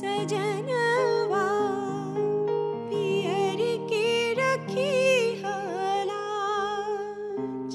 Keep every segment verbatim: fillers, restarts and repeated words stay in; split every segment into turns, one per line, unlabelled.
सजनवा पियर के रखी हलाज।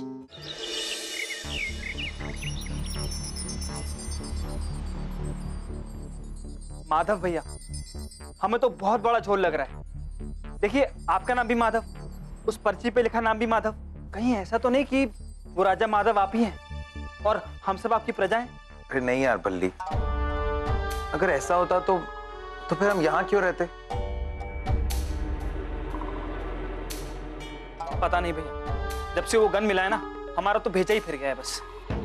माधव भैया, हमें तो बहुत बड़ा झोल लग रहा है। देखिए, आपका नाम भी माधव, उस पर्ची पे लिखा नाम भी माधव। कहीं ऐसा तो नहीं कि वो राजा माधव आप ही हैं और हम सब आपकी प्रजा हैं?
अरे नहीं यार बल्ली, अगर ऐसा होता तो तो फिर हम यहाँ क्यों रहते?
पता नहीं भैया, जब से वो गन मिला है ना, हमारा तो भेजा ही फिर गया है बस।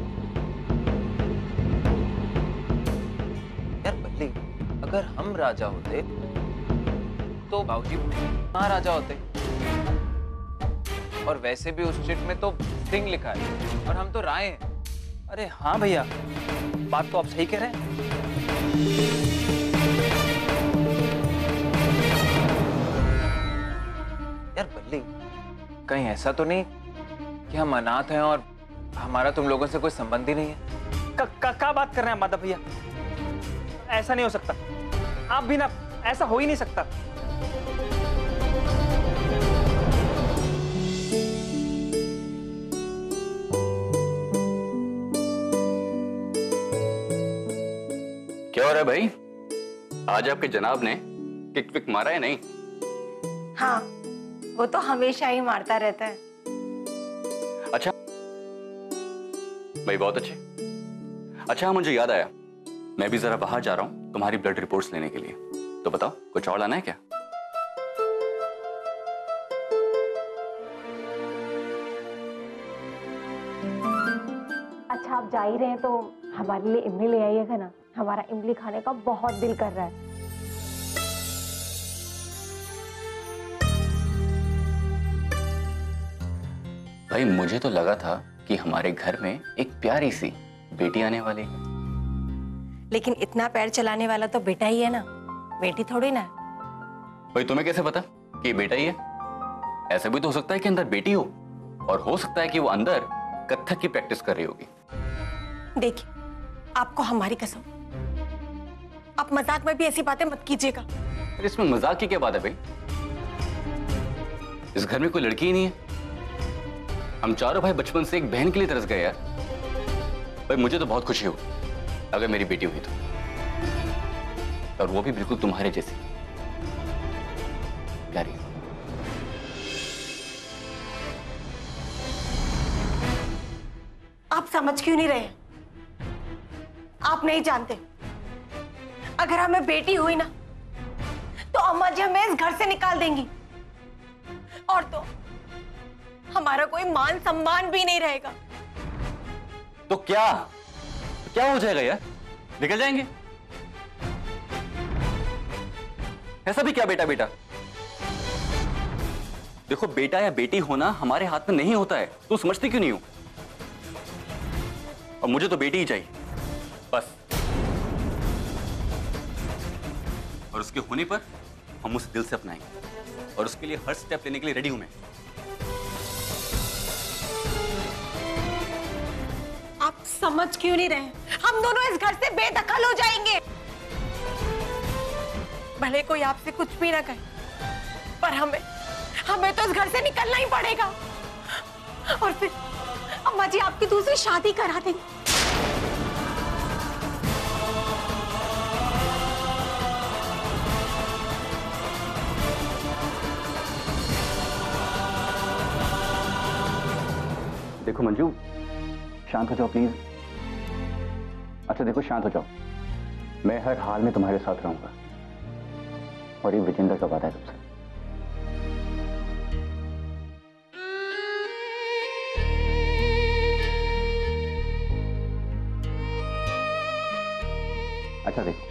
यार बल्ली, अगर हम राजा होते तो बाबूजी कहाँ राजा होते? और वैसे भी उस चिट में तो सिंह लिखा है और हम तो राय हैं।
अरे हाँ भैया, बात तो आप सही कह रहे हैं।
यार बल्ली, कहीं ऐसा तो नहीं कि हम अनाथ हैं और हमारा तुम लोगों से कोई संबंध ही नहीं है?
क्या बात कर रहे हैं माधव भैया? ऐसा नहीं हो सकता, आप भी ना, ऐसा हो ही नहीं सकता।
क्या हो रहा है भाई? आज आपके जनाब ने किक विक मारा है नहीं?
हाँ, वो तो हमेशा ही मारता रहता है।
अच्छा भाई, बहुत अच्छे। अच्छा मुझे याद आया, मैं भी जरा बाहर जा रहा हूं तुम्हारी ब्लड रिपोर्ट्स लेने के लिए। तो बताओ, कुछ और लाना है क्या?
अच्छा, आप जा ही रहे हैं तो हमारे लिए इमली ले आइएगा ना, हमारा इमली खाने का बहुत दिल कर रहा है।
भाई मुझे तो लगा था कि हमारे घर में एक प्यारी सी बेटी आने वाली है।
लेकिन इतना पैर चलाने वाला तो बेटा ही है ना, बेटी थोड़ी ना।
भाई तुम्हें कैसे पता कि बेटा ही है? ऐसा भी तो हो सकता है कि अंदर बेटी हो, और हो सकता है कि वो अंदर कथक की प्रैक्टिस कर रही होगी।
देखिए, आपको हमारी कसम, आप मजाक में भी ऐसी बातें मत कीजिएगा।
इसमें मजाक की क्या बात है भाई? इस घर में कोई लड़की ही नहीं है। हम चारों भाई बचपन से एक बहन के लिए तरस गए यार। भाई मुझे तो बहुत खुशी होगी अगर मेरी बेटी हुई तो, और वो भी बिल्कुल तुम्हारे जैसी प्यारी।
आप समझ क्यों नहीं रहे? आप नहीं जानते, अगर हमें बेटी हुई ना तो अम्मा जी हमें इस घर से निकाल देंगी, और तो हमारा कोई मान सम्मान भी नहीं रहेगा।
तो क्या क्या हो जाएगा यार? निकल जाएंगे? ऐसा भी क्या बेटा बेटा? देखो, बेटा या बेटी होना हमारे हाथ में नहीं होता है। तू समझती क्यों नहीं हो? और मुझे तो बेटी ही चाहिए बस, और उसके होने पर हम उसे दिल से अपनाएंगे, और उसके लिए हर स्टेप लेने के लिए रेडी हूं मैं।
आप समझ क्यों नहीं रहे? हम दोनों इस घर से बेदखल हो जाएंगे। भले कोई आपसे कुछ भी ना कहे, पर हमें हमें तो इस घर से निकलना ही पड़ेगा, और फिर अम्मा जी आपकी दूसरी शादी करा देंगी।
देखो मंजू, शांत हो जाओ प्लीज। अच्छा देखो, शांत हो जाओ। मैं हर हाल में तुम्हारे साथ रहूंगा, और ये विजेंद्र का वादा है तुमसे। अच्छा देखो,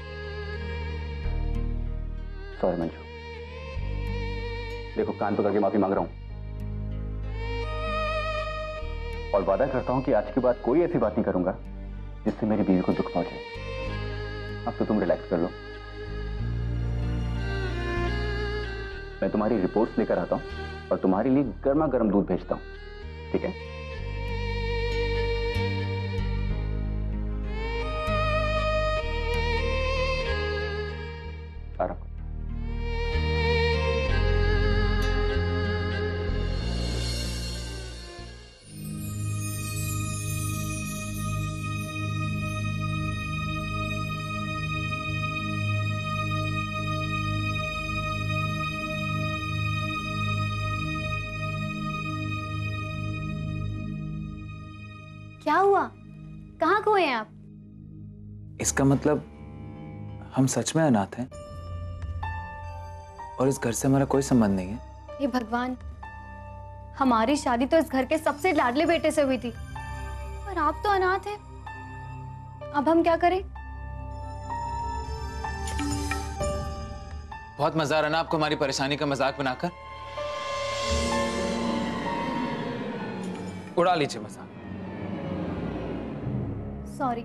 सॉरी मंजू, देखो कान पकड़ के माफी मांग रहा हूं, और वादा करता हूं कि आज के बाद कोई ऐसी बात नहीं करूंगा जिससे मेरी बीवी को दुख पहुंचे। अब तो तुम रिलैक्स कर लो, मैं तुम्हारी रिपोर्ट्स लेकर आता हूं और तुम्हारे लिए गर्मा गर्म दूध भेजता हूं, ठीक है?
आ रहा हूं।
क्या हुआ? कहाँ खोए हैं आप?
इसका मतलब हम सच में अनाथ हैं और इस घर से हमारा कोई संबंध नहीं है।
हे भगवान, हमारी शादी तो इस घर के सबसे लाडले बेटे से हुई थी, पर आप तो अनाथ हैं। अब हम क्या करें?
बहुत मजा आ रहा ना आपको हमारी परेशानी का मजाक बनाकर? उड़ा लीजिए मजाक।
सॉरी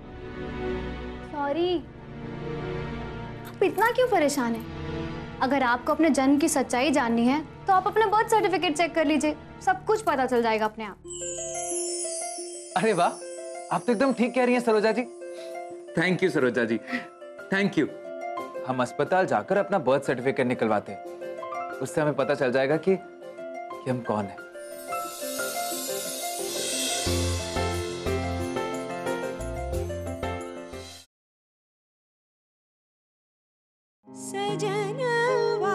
सॉरी आप इतना क्यों परेशान हैं? अगर आपको अपने जन्म की सच्चाई जाननी है तो आप अपना बर्थ सर्टिफिकेट चेक कर लीजिए, सब कुछ पता चल जाएगा अपने आप।
अरे वाह, आप तो एकदम ठीक कह रही हैं Saroja ji. Thank you Saroja ji, thank you. हम अस्पताल जाकर अपना बर्थ सर्टिफिकेट निकलवाते हैं, उससे हमें पता चल जाएगा कि, कि हम कौन हैं।
सजनवा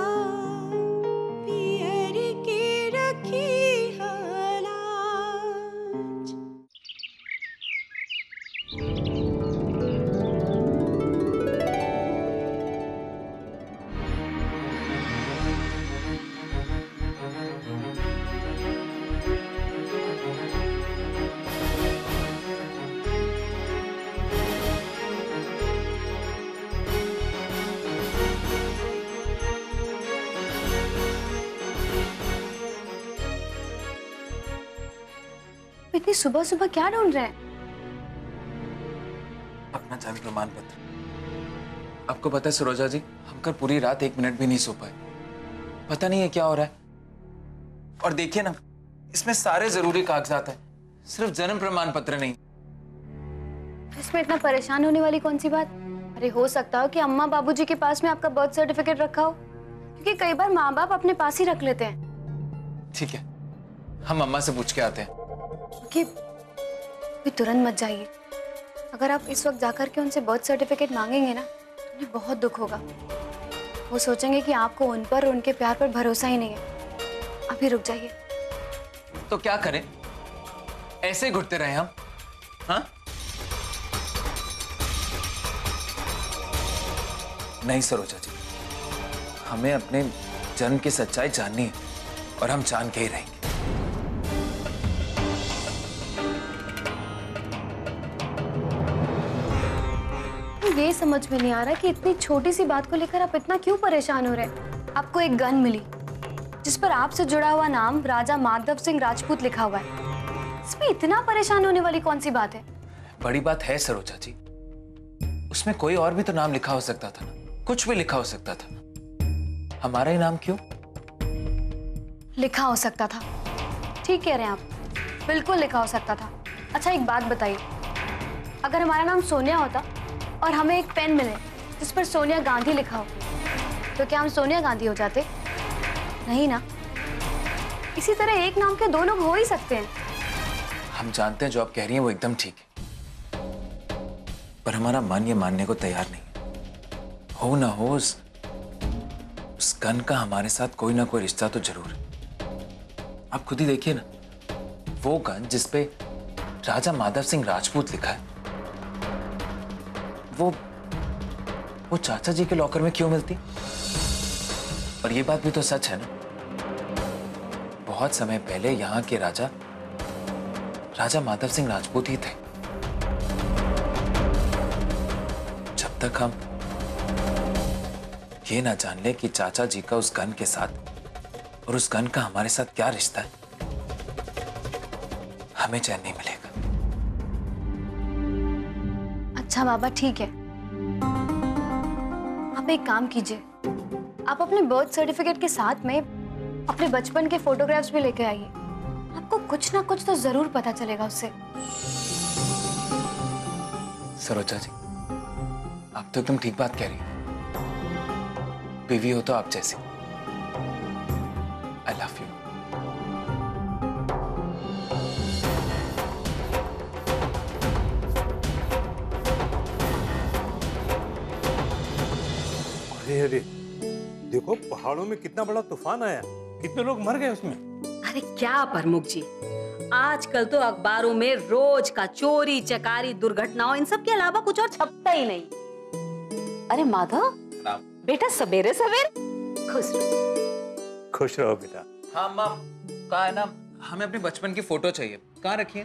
पियर के रखी हालाज।
इतनी सुबह सुबह क्या ढूंढ रहे हैं?
अपना जन्म प्रमाण पत्र। आपको पता है सरोजा जी, हम कल पूरी रात एक मिनट भी नहीं सो पाए। पता नहीं है क्या हो रहा है। और देखिए ना, इसमें सारे जरूरी कागजात हैं, सिर्फ जन्म प्रमाण पत्र नहीं।
इसमें इतना परेशान होने वाली कौन सी बात? अरे हो सकता हो कि अम्मा बाबूजी के पास में आपका बर्थ सर्टिफिकेट रखा हो, क्योंकि कई बार माँ बाप अपने पास ही रख लेते हैं।
ठीक है, हम अम्मा से पूछ के आते हैं।
कि भी तुरंत मत जाइए। अगर आप इस वक्त जाकर के उनसे बर्थ सर्टिफिकेट मांगेंगे ना, तो उन्हें बहुत दुख होगा। वो सोचेंगे कि आपको उन पर और उनके प्यार पर भरोसा ही नहीं है। अभी रुक जाइए।
तो क्या करें? ऐसे घुटते रहे हम? हाँ? नहीं सरोजा जी, हमें अपने जन्म की सच्चाई जाननी है और हम जान के ही रहेंगे।
ये समझ में नहीं आ रहा कि इतनी छोटी सी बात को लेकर आप इतना क्यों परेशान हो रहे हैं। आपको एक गन मिली जिस पर आपसे जुड़ा हुआ नाम राजा माधव सिंह राजपूत लिखा हुआ है। इसमें इतना परेशान होने वाली कौन सी बात है?
बड़ी बात है सरोजा जी, उसमें कोई और भी तो नाम लिखा हो सकता था ना, कुछ भी लिखा हो सकता था। हमारा ही नाम क्यों?
लिखा हो सकता था, ठीक कह रहे हैं आप, बिल्कुल लिखा हो सकता था। अच्छा एक बात बताइए, अगर हमारा नाम सोनिया होता और हमें एक पेन मिले जिस पर सोनिया गांधी लिखा हो, तो क्या हम सोनिया गांधी हो जाते? नहीं ना। इसी तरह एक नाम के दो लोग हो ही सकते हैं।
हम जानते हैं जो आप कह रही हैं वो एकदम ठीक है, पर हमारा मन ये मानने को तैयार नहीं। हो ना हो, उस, उस गन का हमारे साथ कोई ना कोई रिश्ता तो जरूर है। आप खुद ही देखिए ना, वो गन जिसपे राजा माधव सिंह राजपूत लिखा है, वो वो चाचा जी के लॉकर में क्यों मिलती? और ये बात भी तो सच है ना, बहुत समय पहले यहाँ के राजा राजा माधव सिंह राजपूत ही थे। जब तक हम ये ना जान ले कि चाचा जी का उस गन के साथ और उस गन का हमारे साथ क्या रिश्ता है, हमें चैन नहीं मिलेगा।
अच्छा बाबा ठीक है, आप एक काम कीजिए, आप अपने बर्थ सर्टिफिकेट के साथ में अपने बचपन के फोटोग्राफ्स भी लेके आइए। आपको कुछ ना कुछ तो जरूर पता चलेगा उससे।
सरोजा जी, आप तो एकदम ठीक बात कह रही हैं। बीवी हो तो आप जैसी। I love you.
अरे अरे देखो, पहाड़ों में कितना बड़ा तूफान आया, कितने लोग मर गए उसमें।
अरे क्या प्रमुख जी, आजकल तो अखबारों में रोज का चोरी चकारी दुर्घटनाओं इन सब के अलावा कुछ और छपता ही नहीं। अरे माधव बेटा, सवेरे सवेरे खुश रहो।
खुश रहो बेटा।
हाँ माँ, कहा है ना, हमें अपने बचपन की फोटो चाहिए। कहाँ रखी है?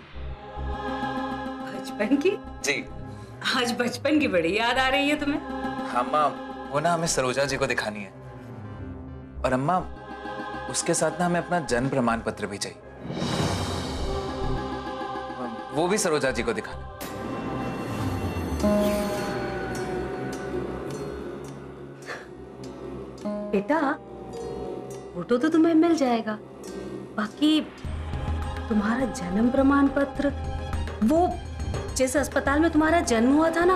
बचपन की?
जी।
आज बचपन की बड़ी याद आ रही है तुम्हें?
हाँ माँ, वो ना हमें सरोजा जी को दिखानी है। और अम्मा, उसके साथ ना हमें अपना जन्म प्रमाण पत्र भी चाहिए, वो भी सरोजा जी को दिखाना।
बेटा फोटो तो तुम्हें मिल जाएगा, बाकी तुम्हारा जन्म प्रमाण पत्र, वो जिस अस्पताल में तुम्हारा जन्म हुआ था ना,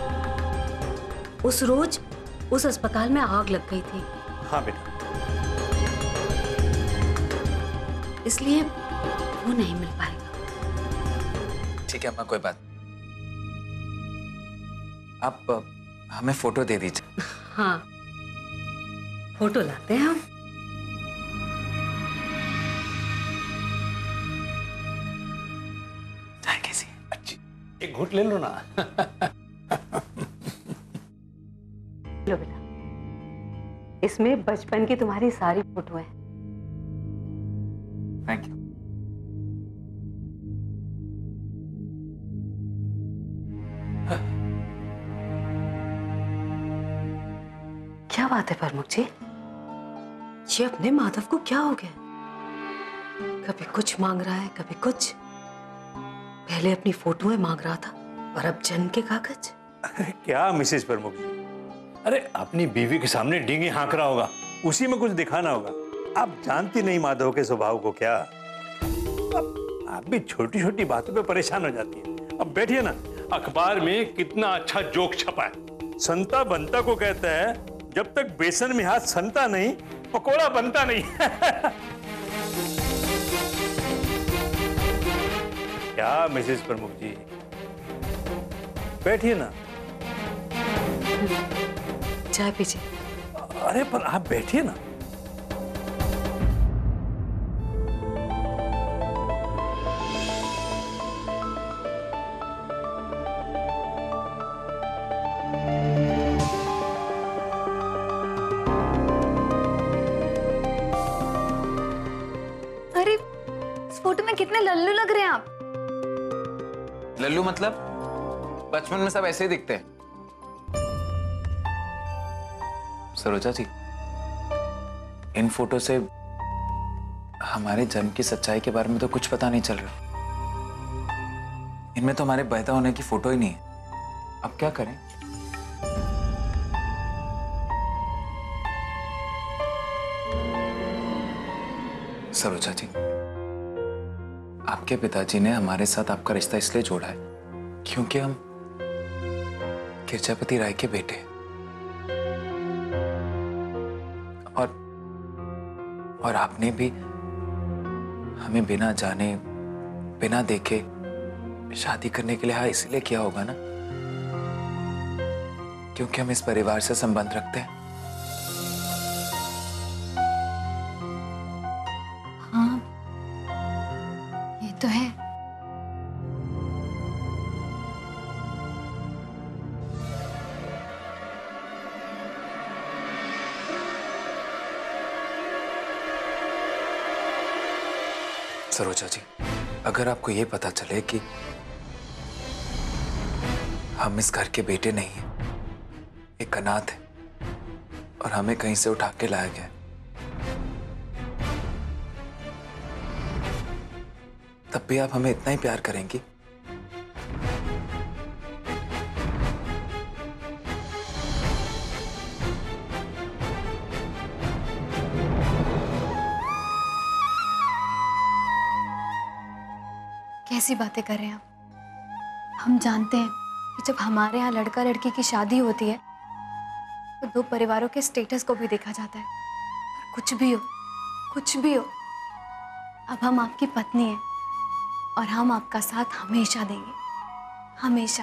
उस रोज उस अस्पताल में आग लग गई थी।
हाँ बेटा।
इसलिए वो नहीं मिल पाएगा।
ठीक है अम्मा, कोई बात। आप अ, हमें फोटो दे दीजिए।
हाँ, फोटो लाते हैं हम।
चाय कैसी?
अच्छी, एक घूंट ले लो ना।
लो बेटा, इसमें बचपन की तुम्हारी सारी फोटो है।
Thank you.
क्या बात है प्रमुख जी, ये अपने माधव को क्या हो गया? कभी कुछ मांग रहा है, कभी कुछ। पहले अपनी फोटोएं मांग रहा था और अब जन्म के कागज।
अरे क्या मिसेस प्रमुख जी, अरे अपनी बीवी के सामने डींगी हाँक रहा होगा, उसी में कुछ दिखाना होगा। आप जानती नहीं माधव के स्वभाव को। क्या अब आप भी छोटी छोटी बातों पे परेशान हो जाती है। अब बैठिए ना, अखबार में कितना अच्छा जोक छपा है। संता बनता को कहता है, जब तक बेसन में हाथ संता नहीं, पकोड़ा बनता नहीं। क्या मिसेस प्रमुख जी, बैठिए ना।
चाय पीजिए।
अरे पर आप बैठिए ना।
अरे इस फोटो में कितने लल्लू लग रहे हैं आप।
लल्लू मतलब? बचपन में सब ऐसे ही दिखते हैं। सरोजा जी, इन फोटो से हमारे जन्म की सच्चाई के बारे में तो कुछ पता नहीं चल रहा। इनमें तो हमारे पैदा होने की फोटो ही नहीं है। अब क्या करें? सरोजा जी, आपके पिताजी ने हमारे साथ आपका रिश्ता इसलिए जोड़ा है क्योंकि हम गिरजापति राय के बेटे हैं। और और आपने भी हमें बिना जाने बिना देखे शादी करने के लिए हाँ इसलिए किया होगा ना, क्योंकि हम इस परिवार से संबंध रखते हैं।
हाँ, ये तो है।
सरोजा जी, अगर आपको ये पता चले कि हम इस घर के बेटे नहीं हैं, एक अनाथ है और हमें कहीं से उठा के लाया गया, तब भी आप हमें इतना ही प्यार करेंगी?
कैसी बातें कर रहे हैं आप। हम जानते हैं कि जब हमारे यहाँ लड़का लड़की की शादी होती है तो दो परिवारों के स्टेटस को भी देखा जाता है। पर कुछ भी हो, कुछ भी हो, अब हम आपकी पत्नी हैं और हम आपका साथ हमेशा देंगे, हमेशा।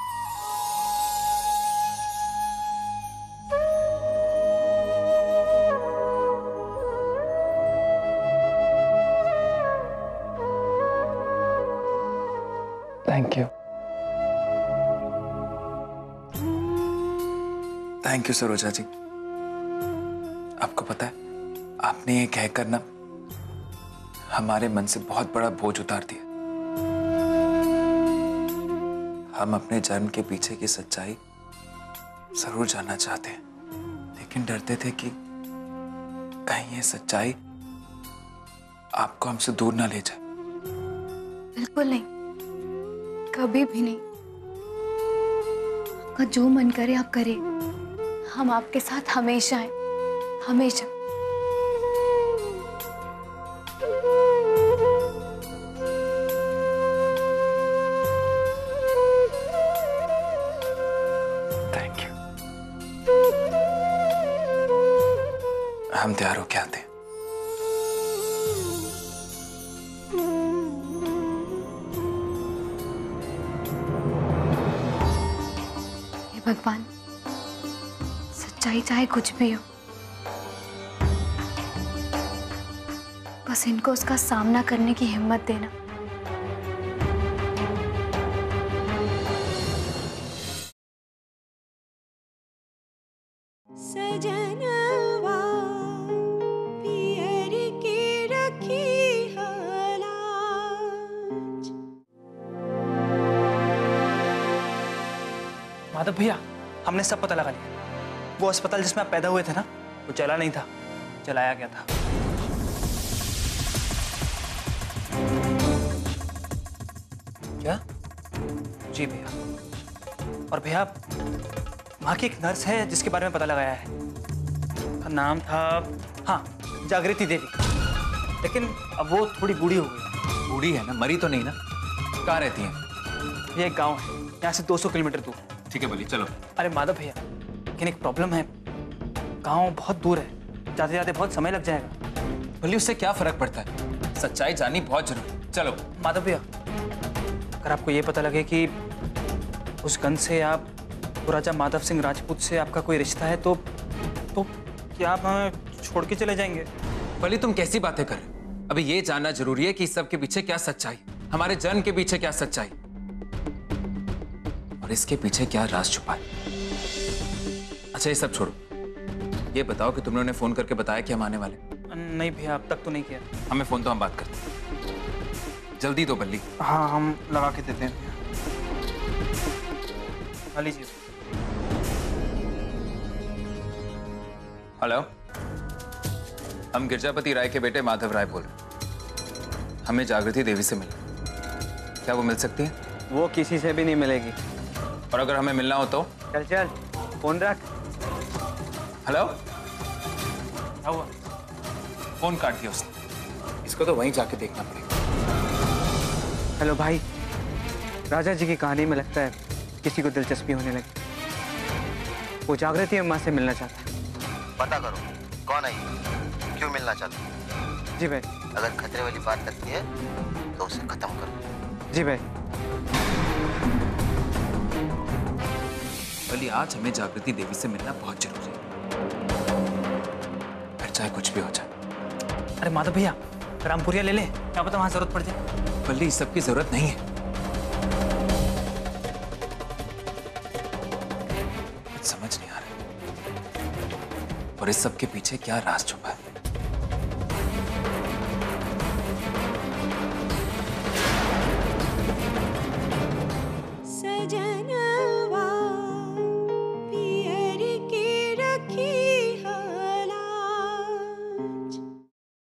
Thank you. Thank you Saroja ji. आपको पता है, आपने ये कहकर ना हमारे मन से बहुत बड़ा बोझ उतार दिया। हम अपने जन्म के पीछे की सच्चाई जरूर जानना चाहते हैं, लेकिन डरते थे कि कहीं ये सच्चाई आपको हमसे दूर ना ले जाए।
बिल्कुल नहीं, कभी भी नहीं। आपका जो मन करे आप करिए, हम आपके साथ हमेशा हैं, हमेशा।
Thank you. हम तैयार होके आते हैं।
हे भगवान, सच्चाई चाहे कुछ भी हो, बस इनको उसका सामना करने की हिम्मत देना।
सजनवा पियर के रखी हलाज।
माधव भैया, हमने सब पता लगा लिया। वो अस्पताल जिसमें आप पैदा हुए थे ना, वो चला नहीं था, चलाया गया था। क्या? जी भैया। और भैया, वहाँ की एक नर्स है जिसके बारे में पता लगाया है। उसका नाम था, हाँ, जागृति देवी। लेकिन अब वो थोड़ी बूढ़ी हो गई।
बूढ़ी है ना, मरी तो नहीं ना? कहाँ रहती हैं?
ये एक गांव है, यहाँ से दो सौ किलोमीटर दूर।
ठीक है बोलिए, चलो।
अरे माधव भैया, लेकिन एक प्रॉब्लम है, गांव बहुत दूर है, जाते जाते बहुत समय लग जाएगा।
बोलिए, उससे क्या फर्क पड़ता है? सच्चाई जाननी बहुत जरूरी। चलो।
माधव भैया, अगर आपको ये पता लगे कि उस गन से आप राजा माधव सिंह राजपूत से आपका कोई रिश्ता है, तो तो क्या आप हमें छोड़ के चले जाएंगे?
बोलिए, तुम कैसी बातें कर रहे हो? अभी ये जानना जरूरी है कि इस सब के पीछे क्या सच्चाई, हमारे जन्म के पीछे क्या सच्चाई, और इसके पीछे क्या राज छुपा है। अच्छा, ये सब छोड़ो, ये बताओ कि तुमने उन्हें फोन करके बताया कि हम आने वाले?
नहीं भैया, अब तक तो नहीं किया।
हमें फोन तो हम बात करते हैं। जल्दी दो बल्ली।
हाँ, हम लगा के देते हैं। हाँ, लीजिए।
हेलो, हम गिरजापति राय के बेटे माधव राय बोल रहे हैं। हमें जागृति देवी से मिलना, क्या वो मिल सकती है?
वो किसी से भी नहीं मिलेगी।
और अगर हमें मिलना हो तो?
चल चल, फोन रख।
हेलो,
क्या हुआ?
फोन काट दिया उसने। इसको तो वहीं जाके देखना पड़ेगा।
हेलो भाई, राजा जी की कहानी में लगता है किसी को दिलचस्पी होने लगी। वो जागृति अम्मा से मिलना चाहता है।
पता करो कौन है ये, क्यों मिलना चाहते हो।
जी भाई।
अगर खतरे वाली बात लगती है तो उसे खत्म करो।
जी भाई।
बल्ली, आज हमें जागृति देवी से मिलना बहुत जरूरी है, फिर चाहे कुछ भी हो जाए।
अरे माधव भैया, रामपुरिया ले ले, क्या पता वहां जरूरत पड़ जाए।
बल्ली, इस सब की जरूरत नहीं है। समझ नहीं आ रहा, और इस सब के पीछे क्या राज छुपा है।
सजना